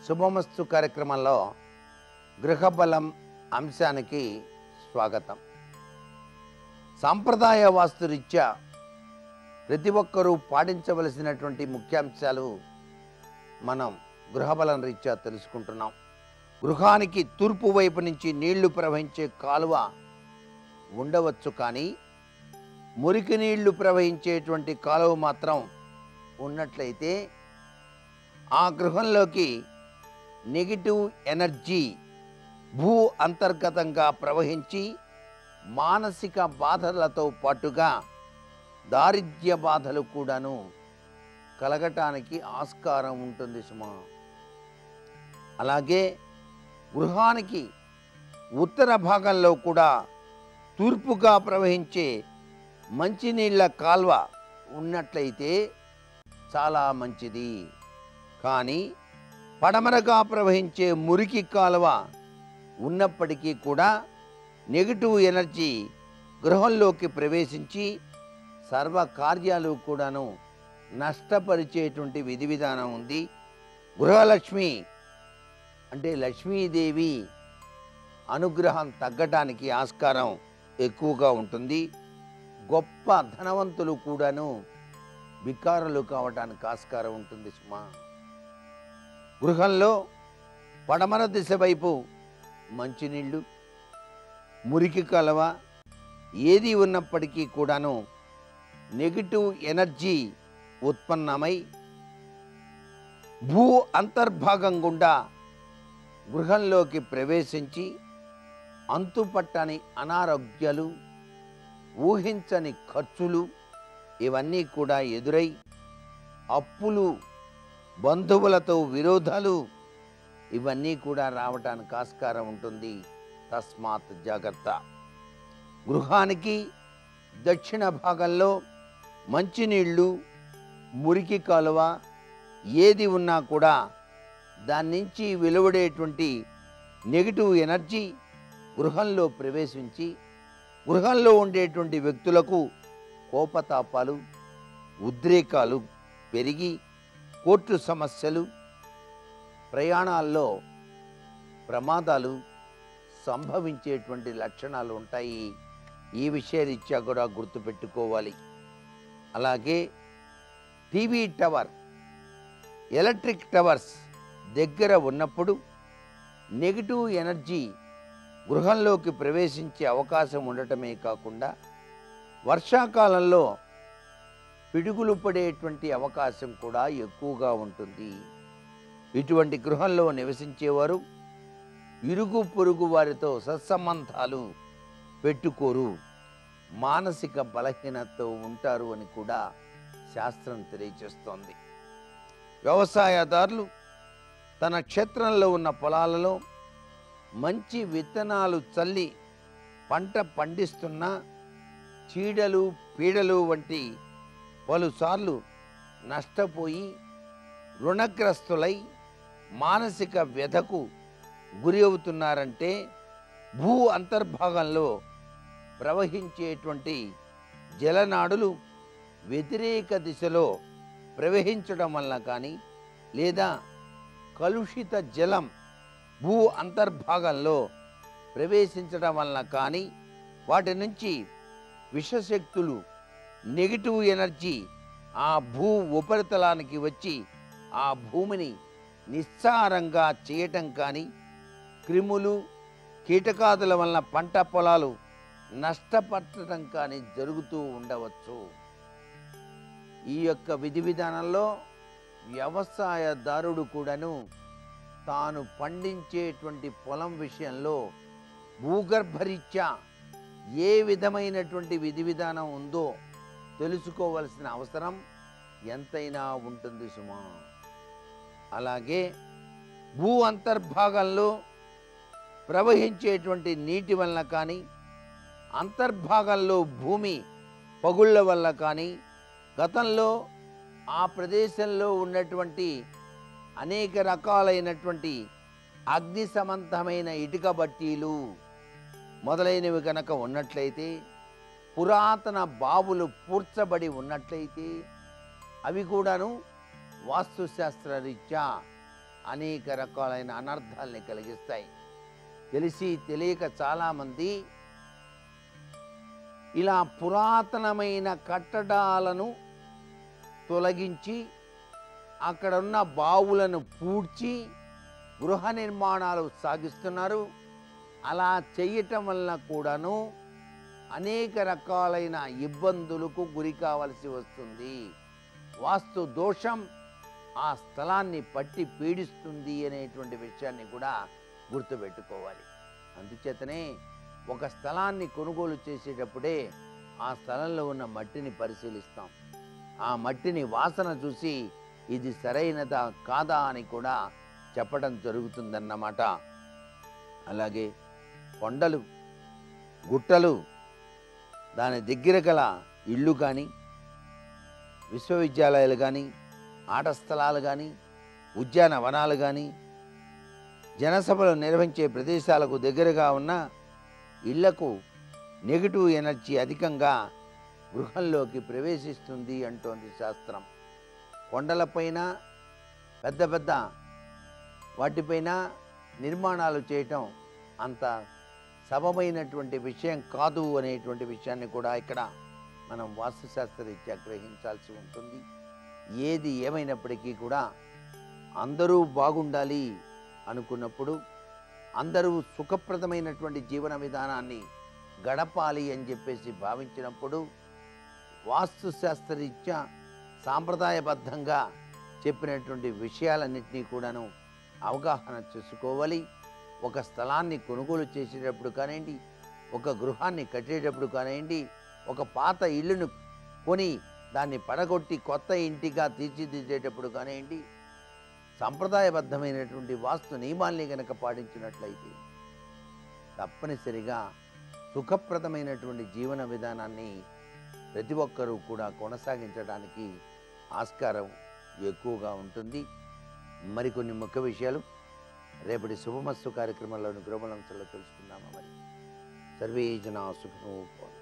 శుభమస్తు కార్యక్రమంలో గృహబలం అంశానికి స్వాగతం. సాంప్రదాయ వాస్తురీత్యా ప్రతి ఒక్కరూ పాటించవలసినటువంటి ముఖ్యాంశాలు మనం గృహబలం రీత్యా తెలుసుకుంటున్నాం. గృహానికి తూర్పు వైపు నుంచి నీళ్లు ప్రవహించే కాలువ ఉండవచ్చు, కానీ మురికి నీళ్లు ప్రవహించేటువంటి కాలువ మాత్రం ఉన్నట్లయితే ఆ గృహంలోకి నెగిటివ్ ఎనర్జీ భూ అంతర్గతంగా ప్రవహించి మానసిక బాధలతో పాటుగా దారిద్ర్య బాధలు కూడాను కలగటానికి ఆస్కారం ఉంటుంది సుమా. అలాగే గృహానికి ఉత్తర భాగంలో కూడా తూర్పుగా ప్రవహించే మంచినీళ్ళ కాల్వ ఉన్నట్లయితే చాలా మంచిది. కానీ పడమరగా ప్రవహించే మురికి కాలువ ఉన్నప్పటికీ కూడా నెగిటివ్ ఎనర్జీ గృహంలోకి ప్రవేశించి సర్వ కార్యాలు కూడాను నష్టపరిచేటువంటి విధి విధానం ఉంది. గృహలక్ష్మి అంటే లక్ష్మీదేవి అనుగ్రహం తగ్గటానికి ఆస్కారం ఎక్కువగా ఉంటుంది. గొప్ప ధనవంతులు కూడాను బికారులు కావటానికి ఆస్కారం ఉంటుంది సుమా. గృహంలో పడమర దిశ వైపు మంచినీళ్ళు, మురికి కలవ ఏది ఉన్నప్పటికీ కూడాను నెగిటివ్ ఎనర్జీ ఉత్పన్నమై భూ అంతర్భాగం గుండా గృహంలోకి ప్రవేశించి అంతుపట్టని అనారోగ్యాలు, ఊహించని ఖర్చులు ఇవన్నీ కూడా ఎదురై అప్పులు, బంధువులతో విరోధాలు ఇవన్నీ కూడా రావటానికి ఆస్కారం ఉంటుంది. తస్మాత్ జాగ్రత్త. గృహానికి దక్షిణ భాగంలో మంచినీళ్ళు, మురికి కాలువ ఏది ఉన్నా కూడా దాని నుంచి వెలువడేటువంటి నెగిటివ్ ఎనర్జీ గృహంలో ప్రవేశించి గృహంలో ఉండేటువంటి వ్యక్తులకు కోపతాపాలు, ఉద్రేకాలు పెరిగి కోర్టు సమస్యలు, ప్రయాణాల్లో ప్రమాదాలు సంభవించేటువంటి లక్షణాలు ఉంటాయి. ఈ విషయరీత్యా కూడా గుర్తుపెట్టుకోవాలి. అలాగే టీవీ టవర్, ఎలక్ట్రిక్ టవర్స్ దగ్గర ఉన్నప్పుడు నెగిటివ్ ఎనర్జీ గృహంలోకి ప్రవేశించే అవకాశం ఉండటమే కాకుండా వర్షాకాలంలో పిడుగులు పడేటువంటి అవకాశం కూడా ఎక్కువగా ఉంటుంది. ఇటువంటి గృహంలో నివసించేవారు ఇరుగు పొరుగు వారితో సత్సంబంధాలు పెట్టుకోరు, మానసిక బలహీనతతో ఉంటారు అని కూడా శాస్త్రం తెలియజేస్తోంది. వ్యవసాయదారులు తన క్షేత్రంలో ఉన్న పొలాలలో మంచి విత్తనాలు చల్లి పంట పండిస్తున్నా చీడలు, పీడలు వంటి పలుసార్లు నష్టపోయి రుణగ్రస్తులై మానసిక వ్యధకు గురి అవుతున్నారంటే భూ అంతర్భాగంలో ప్రవహించేటువంటి జలనాడులు వ్యతిరేక దిశలో ప్రవహించడం వల్ల కానీ, లేదా కలుషిత జలం భూ అంతర్భాగంలో ప్రవేశించడం వల్ల కానీ వాటి నుంచి విషశక్తులు, నెగిటివ్ ఎనర్జీ ఆ భూ ఉపరితలానికి వచ్చి ఆ భూమిని నిస్సారంగా చేయటం కానీ, క్రిములు, కీటకాదుల వలన పంట పొలాలు నష్టపరచడం కానీ జరుగుతూ ఉండవచ్చు. ఈ యొక్క విధి విధానంలో వ్యవసాయదారుడు కూడాను తాను పండించేటువంటి పొలం విషయంలో భూగర్భరీత్యా ఏ విధమైనటువంటి విధి విధానం ఉందో తెలుసుకోవలసిన అవసరం ఎంతైనా ఉంటుంది సుమా. అలాగే భూ అంతర్భాగంలో ప్రవహించేటువంటి నీటి వల్ల కానీ, అంతర్భాగంలో భూమి పగుళ్ళ వల్ల కానీ, గతంలో ఆ ప్రదేశంలో ఉన్నటువంటి అనేక రకాలైనటువంటి అగ్ని సమంతమైన ఇటుక బట్టీలు మొదలైనవి కనుక ఉన్నట్లయితే, పురాతన బావులు పూడ్చబడి ఉన్నట్లయితే అవి కూడాను వాస్తుశాస్త్ర రీత్యా అనేక రకాలైన అనర్థాలని కలిగిస్తాయి. తెలిసి తెలియక చాలామంది ఇలా పురాతనమైన కట్టడాలను తొలగించి అక్కడున్న బావులను పూడ్చి గృహ నిర్మాణాలు సాగిస్తున్నారు. అలా చేయటం వలన కూడాను అనేక రకాలైన ఇబ్బందులకు గురి కావలసి వస్తుంది. వాస్తు దోషం ఆ స్థలాన్ని పట్టి పీడిస్తుంది అనేటువంటి విషయాన్ని కూడా గుర్తుపెట్టుకోవాలి. అందుచేతనే ఒక స్థలాన్ని కొనుగోలు చేసేటప్పుడే ఆ స్థలంలో ఉన్న మట్టిని పరిశీలిస్తాం. ఆ మట్టిని వాసన చూసి ఇది సరైనదా కాదా అని కూడా చెప్పడం జరుగుతుందన్నమాట. అలాగే కొండలు, గుట్టలు, దాని దగ్గర గల ఇళ్ళు కానీ, విశ్వవిద్యాలయాలు కానీ, ఆట స్థలాలు కానీ, ఉద్యానవనాలు కానీ, జనసభలు నిర్వహించే ప్రదేశాలకు దగ్గరగా ఉన్న ఇళ్లకు నెగిటివ్ ఎనర్జీ అధికంగా గృహంలోకి ప్రవేశిస్తుంది అంటోంది శాస్త్రం. కొండలపైన పెద్ద పెద్ద వాటిపైన నిర్మాణాలు చేయటం అంత సబమైనటువంటి విషయం కాదు అనేటువంటి విషయాన్ని కూడా ఇక్కడ మనం వాస్తుశాస్త్రరీత్యా గ్రహించాల్సి ఉంటుంది. ఏది ఏమైనప్పటికీ కూడా అందరూ బాగుండాలి అనుకున్నప్పుడు, అందరూ సుఖప్రదమైనటువంటి జీవన విధానాన్ని గడపాలి అని చెప్పేసి భావించినప్పుడు వాస్తుశాస్త్రరీత్యా సాంప్రదాయబద్ధంగా చెప్పినటువంటి విషయాలన్నింటినీ కూడాను అవగాహన చేసుకోవాలి. ఒక స్థలాన్ని కొనుగోలు చేసేటప్పుడు కానివ్వండి, ఒక గృహాన్ని కట్టేటప్పుడు కానివ్వండి, ఒక పాత ఇల్లును కొని దాన్ని పడగొట్టి కొత్త ఇంటిగా తీర్చిదిద్దేటప్పుడు కానివ్వండి, సంప్రదాయబద్ధమైనటువంటి వాస్తు నియమాల్ని కనుక పాటించినట్లయితే తప్పనిసరిగా సుఖప్రదమైనటువంటి జీవన విధానాన్ని ప్రతి ఒక్కరూ కూడా కొనసాగించడానికి ఆస్కారం ఎక్కువగా ఉంటుంది. మరికొన్ని ముఖ్య విషయాలు రేపటి శుభమస్తు కార్యక్రమంలోని గ్లోబల్ అంశాల్లో తెలుసుకుందామా. మరి సర్వే జనా సుఖినో భవంతు.